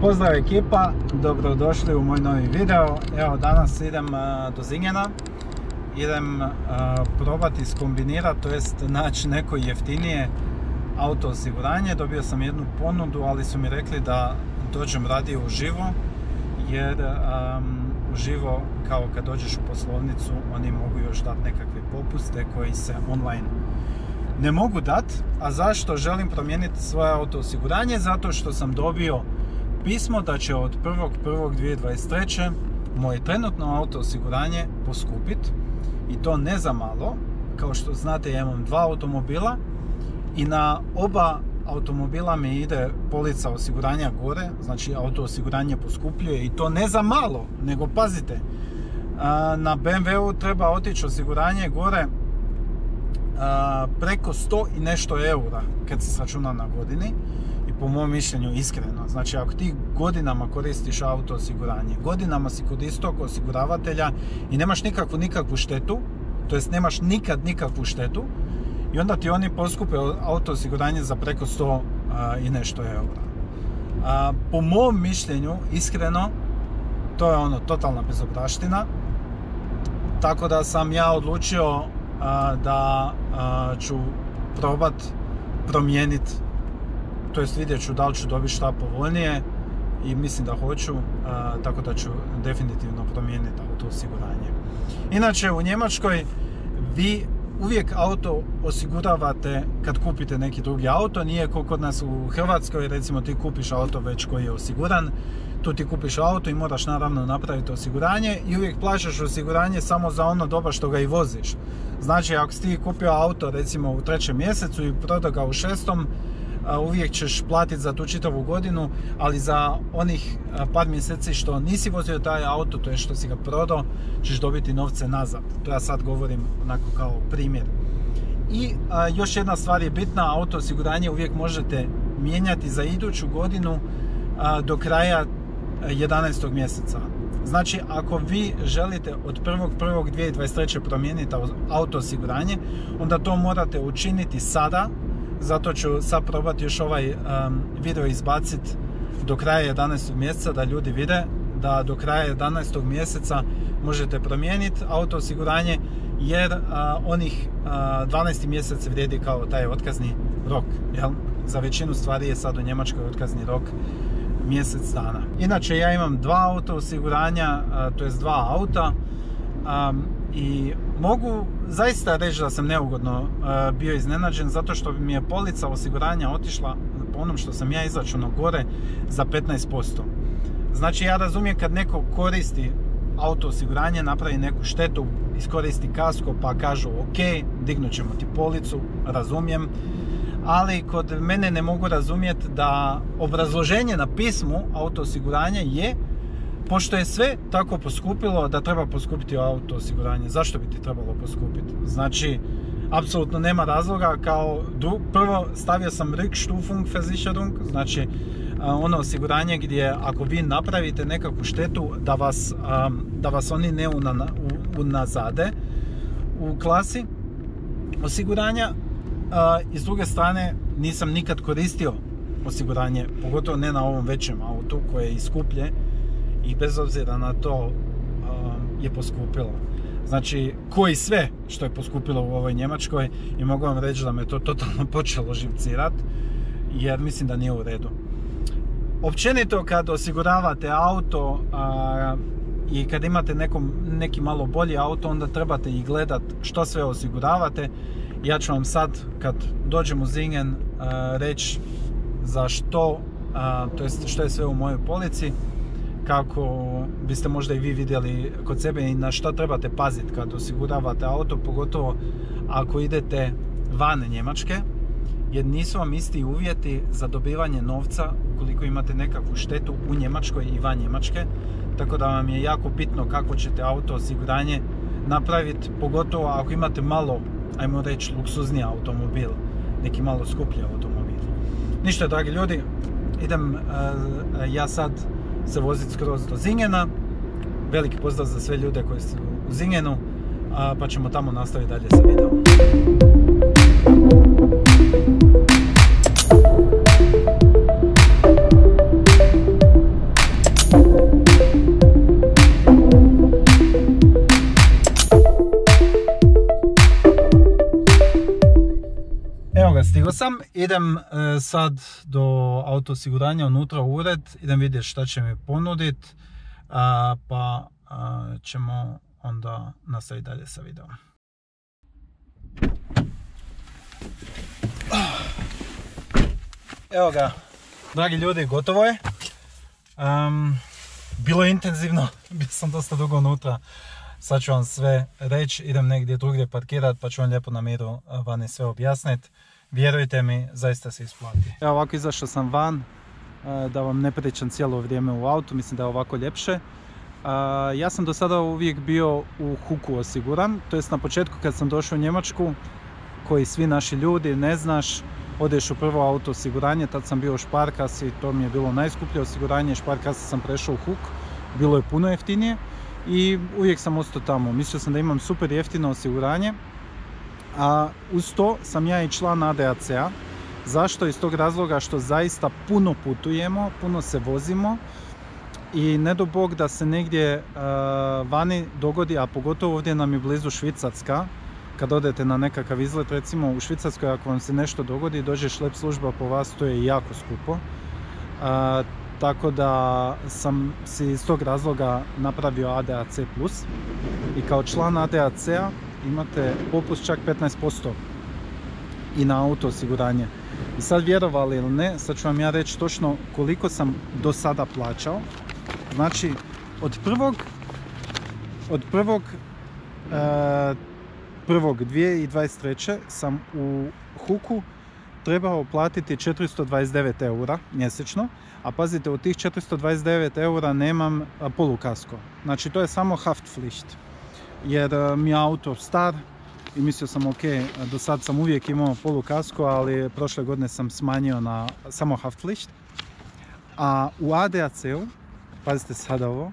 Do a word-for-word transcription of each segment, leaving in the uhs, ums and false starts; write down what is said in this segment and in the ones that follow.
Pozdrav ekipa, dobrodošli u moj novi video. Evo, danas idem uh, do Zingena. Idem uh, probati skombinirati, to jest naći neko jeftinije auto osiguranje. Dobio sam jednu ponudu, ali su mi rekli da dođem radije uživo, jer um, uživo, kao kad dođeš u poslovnicu, oni mogu još dati nekakve popuste koji se online ne mogu dati. A zašto želim promijeniti svoje auto osiguranje? Zato što sam dobio pismo da će od prvog prvog dvije tisuće dvadeset treće moje trenutno auto osiguranje poskupiti, i to ne za malo. Kao što znate, ja imam dva automobila i na oba automobila mi ide polica osiguranja gore, znači auto osiguranje poskupljuje, i to ne za malo, nego pazite, na be em ve u treba otići osiguranje gore preko sto i nešto eura kad se sračuna na godini. I po mom mišljenju iskreno, znači ako ti godinama koristiš auto osiguranje, godinama si kod istog osiguravatelja i nemaš nikakvu nikakvu štetu, to jest nemaš nikad nikakvu štetu, i onda ti oni poskupe auto osiguranje za preko sto a, i nešto eura. A, po mom mišljenju, iskreno, to je ono totalna bezobraština. Tako da sam ja odlučio a, da a, ću probat promijeniti, to jest vidjet ću da li ću dobiti šta povoljnije, i mislim da hoću, a, tako da ću definitivno promijeniti auto osiguranje. Inače, u Njemačkoj vi uvijek auto osiguravate kad kupite neki drugi auto, nije kao kod nas u Hrvatskoj. Recimo, ti kupiš auto već koji je osiguran, tu ti kupiš auto i moraš naravno napraviti osiguranje, i uvijek plaćaš osiguranje samo za ono doba što ga i voziš. Znači, ako si ti kupio auto recimo u trećem mjesecu i prodao ga u šestom, uvijek ćeš platiti za tu čitavu godinu, ali za onih par mjeseci što nisi vozio taj auto, to je što si ga prodao, ćeš dobiti novce nazad. To ja sad govorim onako kao primjer. I a, još jedna stvar je bitna, auto osiguranje uvijek možete mijenjati za iduću godinu a, do kraja jedanaestog mjeseca. Znači, ako vi želite od prvog prvog dvije tisuće dvadeset treće promijeniti auto osiguranje, onda to morate učiniti sada. Zato ću sad probati još ovaj um, video izbaciti do kraja jedanaestog mjeseca, da ljudi vide da do kraja jedanaestog mjeseca možete promijeniti auto osiguranje, jer uh, onih uh, dvanaesti mjesec vrijedi kao taj otkazni rok, jel? Za većinu stvari je sad u Njemačkoj otkazni rok mjesec dana. Inače, ja imam dva auto osiguranja, uh, to jest dva auta, um, i mogu zaista reći da sam neugodno uh, bio iznenađen, zato što mi je polica osiguranja otišla po onom što sam ja izračunao gore za petnaest posto. Znači, ja razumijem kad neko koristi auto osiguranje, napravi neku štetu, iskoristi kasko pa kažu ok, dignut ćemo ti policu, razumijem, ali kod mene ne mogu razumjeti da obrazloženje na pismu auto osiguranja je: pošto je sve tako poskupilo da treba poskupiti auto osiguranje. Zašto bi ti trebalo poskupiti? Znači, apsolutno nema razloga. Kao prvo, stavio sam Rückstufungsversicherung, znači ono osiguranje gdje ako vi napravite nekakvu štetu, da vas, da vas oni ne unazade u klasi osiguranja. I s druge strane, nisam nikad koristio osiguranje, pogotovo ne na ovom većem autu koje je i skuplje, i bez obzira na to um, je poskupilo. Znači, koji sve što je poskupilo u ovoj Njemačkoj, i mogu vam reći da me to totalno počelo živcirati, jer mislim da nije u redu. Općenito, kad osiguravate auto a, i kad imate nekom, neki malo bolji auto, onda trebate i gledat što sve osiguravate. Ja ću vam sad, kad dođem u Zingen, reći za što, a, to jest što je sve u mojoj polici, kako biste možda i vi vidjeli kod sebe i na što trebate paziti kad osiguravate auto, pogotovo ako idete van Njemačke, jer nisu vam isti uvjeti za dobivanje novca ukoliko imate nekakvu štetu u Njemačkoj i van Njemačke. Tako da vam je jako bitno kako ćete auto osiguranje napraviti, pogotovo ako imate malo, ajmo reći, luksuzni automobil, neki malo skuplji automobil. Ništa, dragi ljudi, idem uh, ja sad se voziti skroz do Zingena. Veliki pozdrav za sve ljude koji su u Zingenu, pa ćemo tamo nastaviti dalje sa videom. sam, idem e, sad do auto osiguranja unutra u ured, idem vidjeti šta će mi ponuditi, pa a, ćemo onda nastaviti dalje sa videom. Evo ga, dragi ljudi, gotovo je. Um, bilo je intenzivno, bio sam dosta dugo unutra. Sad ću vam sve reći, idem negdje drugdje parkirat pa ću vam lijepo na miru vani sve objasniti. Vjerujte mi, zaista se isplati. Evo ovako izašao sam van, da vam ne pričam cijelo vrijeme u autu, mislim da je ovako ljepše. Ja sam do sada uvijek bio u Huku osiguran, to jest na početku kad sam došao u Njemačku, koji svi naši ljudi, ne znaš, odeš u prvo auto osiguranje, tad sam bio u Sparkasi, to mi je bilo najskuplje osiguranje, Sparkasi sam prešao u Huk, bilo je puno jeftinije i uvijek sam ostao tamo. Mislio sam da imam super jeftino osiguranje, a uz to sam ja i član A D A C-a. Zašto? Iz tog razloga što zaista puno putujemo, puno se vozimo i ne do Bog da se negdje uh, vani dogodi, a pogotovo ovdje nam je blizu Švicarska. Kad odete na nekakav izlet, recimo u Švicarskoj, ako vam se nešto dogodi, dođe šlep služba po vas, to je jako skupo. Uh, tako da sam si iz tog razloga napravio A D A C plus i kao član A D A C-a imate popust čak petnaest posto i na auto osiguranje. I sad vjerovali ili ne, sad ću vam ja reći točno koliko sam do sada plaćao. Znači, od prvog, od prvog, e, prvog dvije tisuće dvadeset treće sam u Huku trebao platiti četiristo dvadeset devet eura mjesečno, a pazite, od tih četiristo dvadeset devet eura nemam polukasko. Znači, to je samo Haftpflicht, jer mi je auto star i mislio sam, ok, do sad sam uvijek imao polukasko, ali prošle godine sam smanjio na samo Haftpflicht. A u A D A C-u, pazite sada ovo,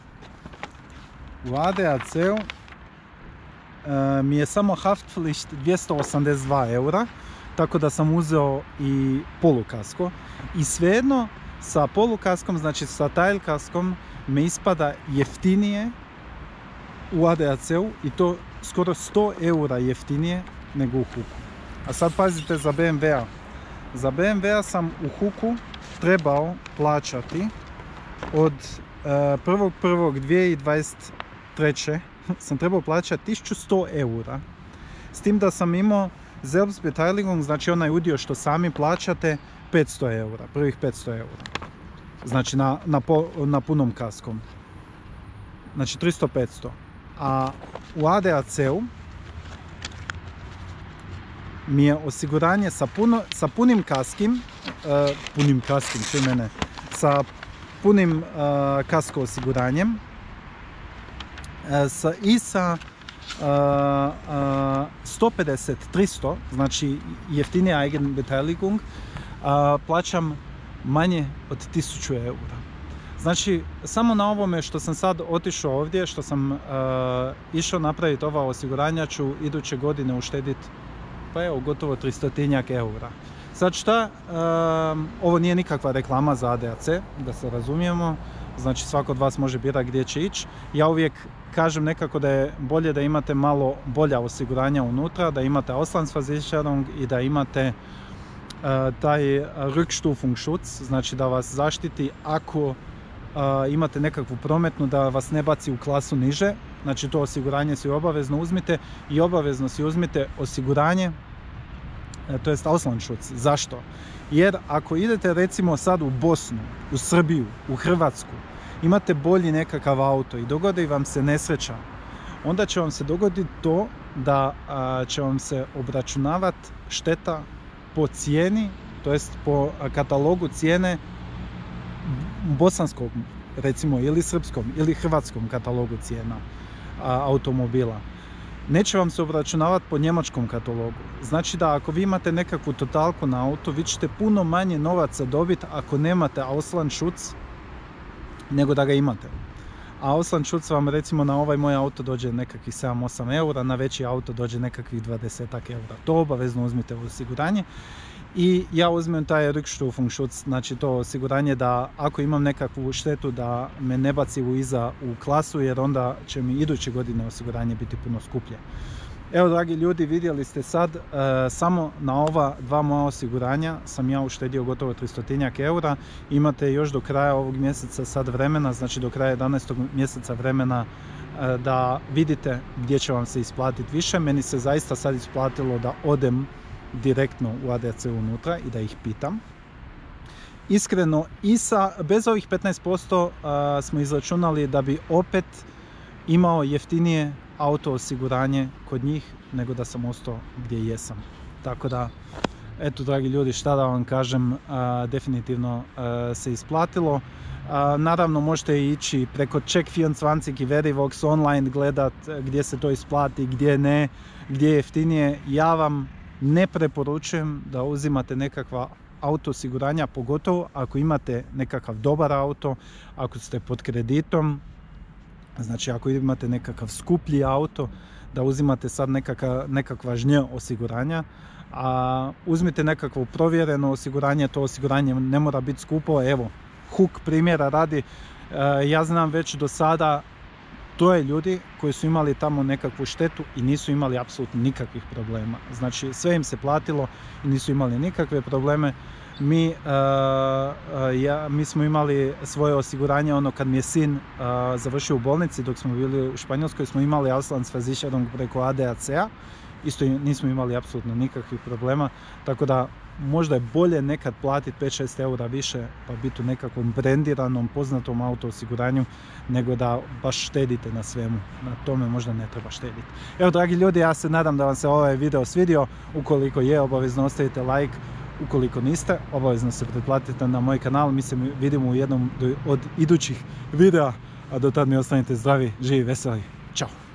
u A D A C-u e, mi je samo Haftpflicht dvjesto osamdeset dva eura, tako da sam uzeo i polukasko. I svejedno sa polukaskom, znači sa tajlkaskom, me ispada jeftinije u A D A C-u i to skoro sto eura jeftinije nego u Huku. A sad pazite za B M W-a. Za B M W-a sam u Huku trebao plaćati od prvog prvog dvije tisuće dvadeset treće sam trebao plaćati tisuću sto eura. S tim da sam imao Selbstbeteiligung, znači onaj udio što sami plaćate, petsto eura, prvih petsto eura. Znači na, na, po, na punom kaskom. Znači tristo petsto. A u A D A C-u mi je osiguranje sa, puno, sa punim kaskim, uh, punim kaskim, čuj mene, sa punim uh, kasko osiguranjem uh, sa, i sa uh, uh, sto pedeset tristo, znači jeftinije Eigenbeteiligung, uh, plaćam manje od tisuću eura. Znači, samo na ovome što sam sad otišao ovdje, što sam uh, išao napraviti ova osiguranja, ću iduće godine uštediti, pa evo, gotovo tristotinjak eura. Sad šta, uh, ovo nije nikakva reklama za A D A C, da se razumijemo, znači svako od vas može birati gdje će ići. Ja uvijek kažem nekako da je bolje da imate malo bolja osiguranja unutra, da imate Auslandsversicherung i da imate uh, taj Rückstufungsschutz, znači da vas zaštiti ako Uh, imate nekakvu prometnu, da vas ne baci u klasu niže. Znači to osiguranje si obavezno uzmite i obavezno si uzmite osiguranje, to jest Auslandsschutz. Zašto? Jer ako idete recimo sad u Bosnu, u Srbiju, u Hrvatsku, imate bolji nekakav auto i dogodi vam se nesreća, onda će vam se dogoditi to da uh, će vam se obračunavati šteta po cijeni, to jest po katalogu cijene bosanskom, recimo, ili srpskom ili hrvatskom katalogu cijena a, automobila. Neće vam se obračunavati po njemačkom katalogu. Znači da ako vi imate nekakvu totalku na auto, vi ćete puno manje novaca dobiti ako nemate Auslandsschutz nego da ga imate. A Auslandsschutz vam recimo na ovaj moj auto dođe nekakvih sedam osam eura, na veći auto dođe nekakvih dvadeset eura. To obavezno uzmite u osiguranje. I ja uzmem taj Rückstufungsschutz, znači to osiguranje da ako imam nekakvu štetu da me ne baci u iza u klasu, jer onda će mi iduće godine osiguranje biti puno skuplje. Evo, dragi ljudi, vidjeli ste sad, e, samo na ova dva moja osiguranja sam ja uštedio gotovo tristotinjak eura. Imate još do kraja ovog mjeseca sad vremena, znači do kraja jedanaestog mjeseca vremena e, da vidite gdje će vam se isplatiti više. Meni se zaista sad isplatilo da odem direktno u A D A C unutra i da ih pitam. Iskreno, i sa, bez ovih petnaest posto a, smo izračunali da bi opet imao jeftinije auto osiguranje kod njih nego da sam ostao gdje jesam. Tako da, eto, dragi ljudi, šta da vam kažem, a, definitivno a, se isplatilo. A, naravno, možete ići preko Check vierundzwanzig i Verivox online gledat gdje se to isplati, gdje ne, gdje je jeftinije. Ja vam ne preporučujem da uzimate nekakva auto osiguranja, pogotovo ako imate nekakav dobar auto, ako ste pod kreditom, znači ako imate nekakav skuplji auto, da uzimate sad nekakva, nekakva žnje osiguranja, a uzmite nekakvo provjereno osiguranje, to osiguranje ne mora biti skupo. Evo, Huk primjera radi, ja znam već do sada troje ljudi koji su imali tamo nekakvu štetu i nisu imali apsolutno nikakvih problema. Znači sve im se platilo i nisu imali nikakve probleme. Mi, uh, uh, ja, mi smo imali svoje osiguranje ono kad mi je sin uh, završio u bolnici dok smo bili u Španjolskoj, smo imali Auslandsversicherung preko A D A C-a. Isto nismo imali apsolutno nikakvih problema, tako da možda je bolje nekad platiti pet šest eura više pa biti u nekakvom brendiranom, poznatom auto osiguranju nego da baš štedite na svemu. Na tome možda ne treba štediti. Evo, dragi ljudi, ja se nadam da vam se ovaj video svidio. Ukoliko je, obavezno ostavite like. Ukoliko niste, obavezno se pretplatite na moj kanal. Mi se vidimo u jednom od idućih videa, a do tad mi ostanite zdravi, živi, veseli. Ćao!